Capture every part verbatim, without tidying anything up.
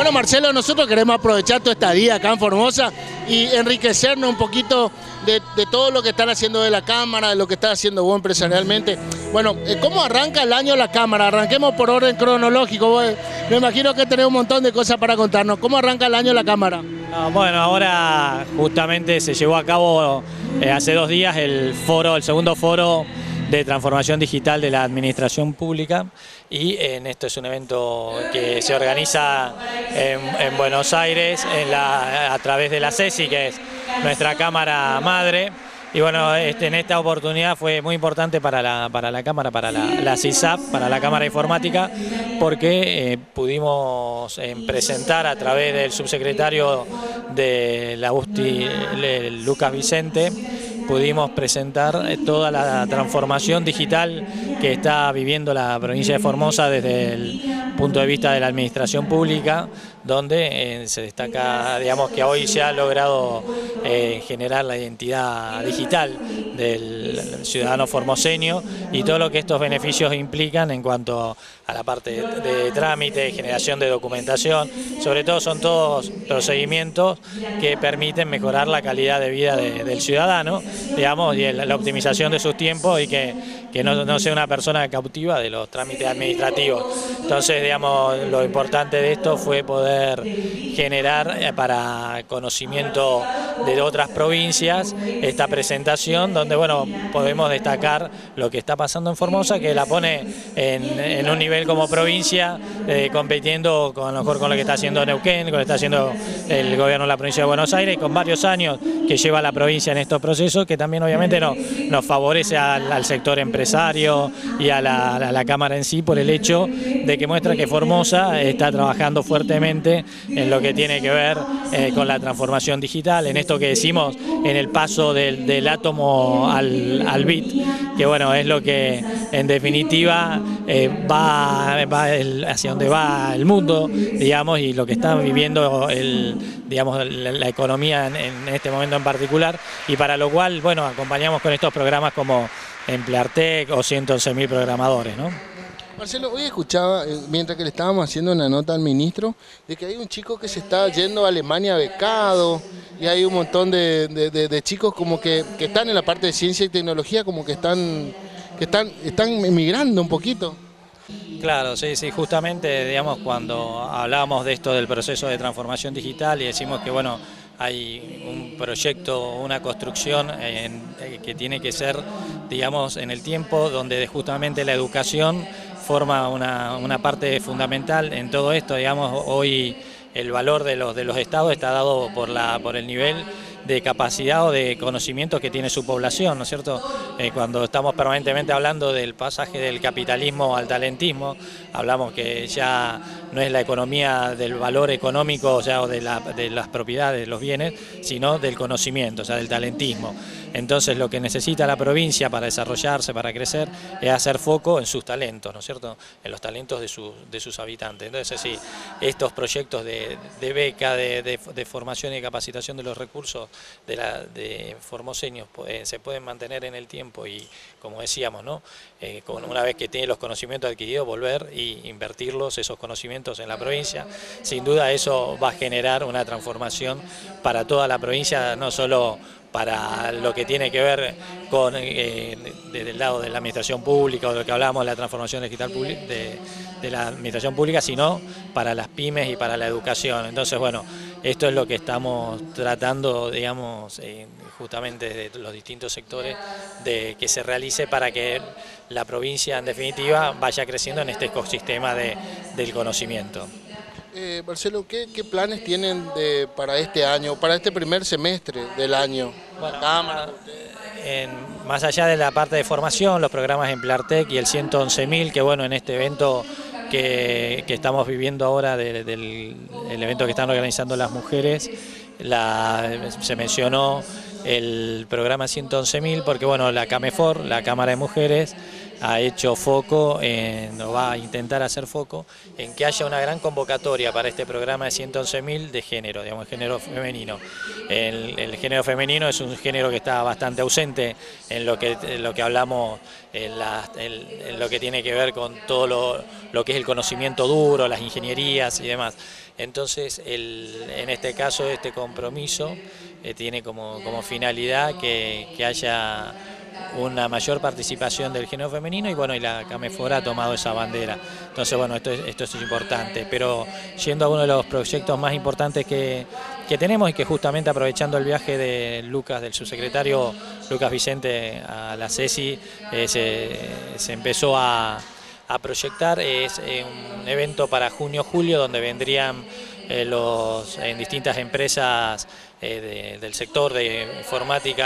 Bueno, Marcelo, nosotros queremos aprovechar toda esta día acá en Formosa y enriquecernos un poquito de, de todo lo que están haciendo de la Cámara, de lo que está haciendo vos empresarialmente. Bueno, ¿cómo arranca el año la Cámara? Arranquemos por orden cronológico. Vos, me imagino que tenés un montón de cosas para contarnos. ¿Cómo arranca el año la Cámara? No, bueno, ahora justamente se llevó a cabo eh, hace dos días el foro, el segundo foro de transformación digital de la administración pública, y en esto es un evento que se organiza en, en Buenos Aires en la, a través de la CESI, que es nuestra cámara madre. Y bueno, este, en esta oportunidad fue muy importante para la, para la Cámara, para la, la C I S A P, para la Cámara Informática, porque eh, pudimos eh, presentar a través del subsecretario de la U S T I, Lucas Vicente, pudimos presentar toda la transformación digital que está viviendo la provincia de Formosa desde el punto de vista de la administración pública, donde eh, se destaca, digamos, que hoy se ha logrado eh, generar la identidad digital del ciudadano formoseño y todo lo que estos beneficios implican en cuanto a la parte de, de trámite, generación de documentación. Sobre todo son todos procedimientos que permiten mejorar la calidad de vida de, del ciudadano, digamos, y el, la optimización de sus tiempos, y que, que no, no sea una persona cautiva de los trámites administrativos. Entonces, digamos, lo importante de esto fue poder generar eh, para conocimiento de otras provincias esta presentación, donde bueno, podemos destacar lo que está pasando en Formosa, que la pone en, en un nivel como provincia, eh, compitiendo con, a lo mejor con lo que está haciendo Neuquén, con lo que está haciendo el gobierno de la provincia de Buenos Aires, con varios años que lleva la provincia en estos procesos, que también obviamente no, nos favorece al, al sector empresario y a la, a la Cámara en sí, por el hecho de que muestra que Formosa está trabajando fuertemente en lo que tiene que ver eh, con la transformación digital, en esto que decimos, en el paso del, del átomo al, al bit, que bueno, es lo que en definitiva eh, va, va el, hacia donde va el mundo, digamos, y lo que está viviendo el, digamos, la, la economía en, en este momento en particular, y para lo cual, bueno, acompañamos con estos programas como Empleartec o ciento once mil programadores, ¿no? Marcelo, hoy escuchaba, eh, mientras que le estábamos haciendo una nota al ministro, de que hay un chico que se está yendo a Alemania becado, y hay un montón de, de, de, de chicos como que, que están en la parte de ciencia y tecnología, como que están, que están, están emigrando un poquito. Claro, sí, sí, justamente, digamos, cuando hablábamos de esto del proceso de transformación digital y decimos que, bueno, hay un proyecto, una construcción en, que tiene que ser, digamos, en el tiempo, donde justamente la educación forma una, una parte fundamental en todo esto. Digamos, hoy el valor de los, de los estados está dado por, la, por el nivel de capacidad o de conocimientos que tiene su población, ¿no es cierto? Eh, cuando estamos permanentemente hablando del pasaje del capitalismo al talentismo, hablamos que ya no es la economía del valor económico, o sea, o de, la, de las propiedades, de los bienes, sino del conocimiento, o sea, del talentismo. Entonces, lo que necesita la provincia para desarrollarse, para crecer, es hacer foco en sus talentos, ¿no es cierto? En los talentos de, su, de sus habitantes. Entonces, sí, estos proyectos de, de beca, de, de, de formación y capacitación de los recursos de, la, de formoseños eh, se pueden mantener en el tiempo y, como decíamos, ¿no? Eh, con, una vez que tiene los conocimientos adquiridos, volver y invertirlos, esos conocimientos en la provincia. Sin duda eso va a generar una transformación para toda la provincia, no solo para lo que tiene que ver con eh, desde el lado de la administración pública o de lo que hablábamos de la transformación digital de, de la administración pública, sino para las pymes y para la educación. Entonces, bueno, esto es lo que estamos tratando, digamos, eh, justamente de los distintos sectores, de que se realice para que la provincia, en definitiva, vaya creciendo en este ecosistema de, del conocimiento. Eh, Marcelo, ¿qué, ¿qué planes tienen de, para este año, para este primer semestre del año? Bueno, Cámara, en, más allá de la parte de formación, los programas Empleartec y el ciento once mil, que bueno, en este evento que, que estamos viviendo ahora, de, del el evento que están organizando las mujeres, la, se mencionó el programa ciento once mil porque bueno, la CAMEFOR, la Cámara de Mujeres, ha hecho foco, en, o va a intentar hacer foco, en que haya una gran convocatoria para este programa de ciento once mil de género, digamos, género femenino. El, el género femenino es un género que está bastante ausente en lo que, en lo que hablamos, en, la, en, en lo que tiene que ver con todo lo, lo que es el conocimiento duro, las ingenierías y demás. Entonces, el, en este caso, este compromiso eh, tiene como, como finalidad que, que haya una mayor participación del género femenino y bueno, y la CAMEFOR ha tomado esa bandera. Entonces, bueno, esto es, esto es importante, pero yendo a uno de los proyectos más importantes que, que tenemos y que justamente aprovechando el viaje de Lucas, del subsecretario Lucas Vicente a la CESI, eh, se, se empezó a a proyectar, es eh, un evento para junio-julio donde vendrían eh, los, en distintas empresas eh, de, del sector de informática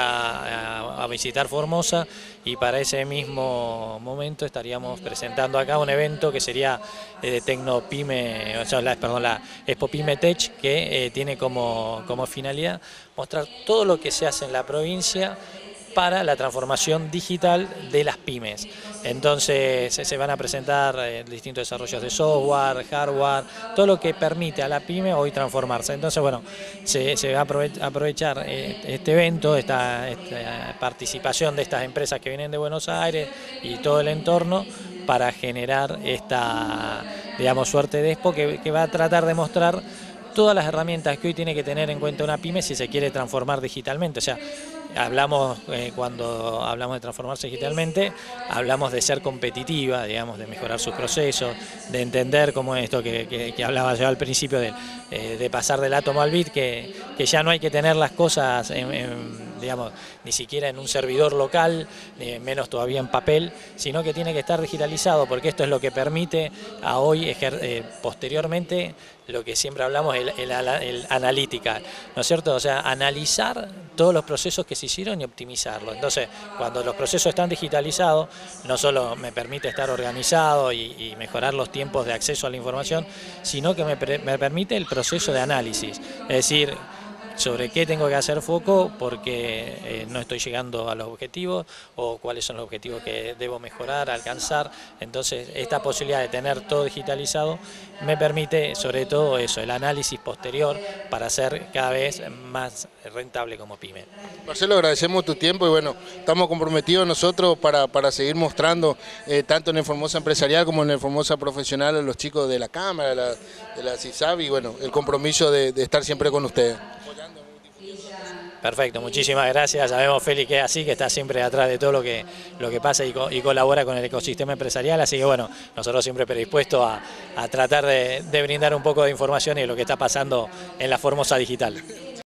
a, a visitar Formosa, y para ese mismo momento estaríamos presentando acá un evento que sería eh, de Tecnopyme, o sea, la, perdón, la Expo Pyme Tech, que eh, tiene como, como finalidad mostrar todo lo que se hace en la provincia para la transformación digital de las pymes. Entonces se van a presentar eh, distintos desarrollos de software, hardware, todo lo que permite a la pyme hoy transformarse. Entonces, bueno, se, se va a aprovechar eh, este evento, esta, esta participación de estas empresas que vienen de Buenos Aires y todo el entorno para generar esta, digamos, suerte de expo que, que va a tratar de mostrar todas las herramientas que hoy tiene que tener en cuenta una pyme si se quiere transformar digitalmente. O sea, hablamos, eh, cuando hablamos de transformarse digitalmente, hablamos de ser competitiva, digamos, de mejorar sus procesos, de entender cómo es esto que, que, que hablaba yo al principio, de, eh, de pasar del átomo al bit, que, que ya no hay que tener las cosas, en, en, digamos, ni siquiera en un servidor local, ni menos todavía en papel, sino que tiene que estar digitalizado, porque esto es lo que permite a hoy, eh, posteriormente, lo que siempre hablamos, el, el, el analítica, ¿no es cierto? O sea, analizar todos los procesos que se hicieron y optimizarlos. Entonces, cuando los procesos están digitalizados, no solo me permite estar organizado y, y mejorar los tiempos de acceso a la información, sino que me, me permite el proceso de análisis. Es decir, sobre qué tengo que hacer foco porque eh, no estoy llegando a los objetivos, o cuáles son los objetivos que debo mejorar, alcanzar. Entonces, esta posibilidad de tener todo digitalizado me permite sobre todo eso, el análisis posterior para ser cada vez más rentable como pyme. Marcelo, agradecemos tu tiempo y bueno, estamos comprometidos nosotros para, para seguir mostrando eh, tanto en el Formosa Empresarial como en el Formosa Profesional a los chicos de la Cámara, de la, de la CISAB, y bueno, el compromiso de, de estar siempre con ustedes. Perfecto, muchísimas gracias. Sabemos, Félix, que es así, que está siempre atrás de todo lo que, lo que pasa y, co y colabora con el ecosistema empresarial, así que bueno, nosotros siempre predispuestos a, a tratar de, de brindar un poco de información y de lo que está pasando en la Formosa Digital.